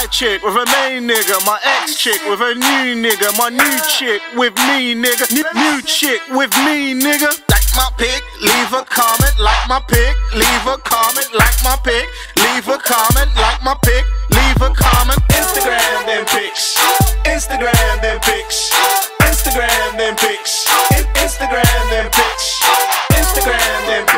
chick with her main nigga, my ex chick with her new nigga, my new chick with me nigga, new chick with me nigga. Like my pic, leave a comment. Like my pic, leave a comment. Like my pic, leave a comment. Like my pic, leave a comment. Instagram them pics, Instagram them pics, Instagram them pics, Instagram them pics, Instagram them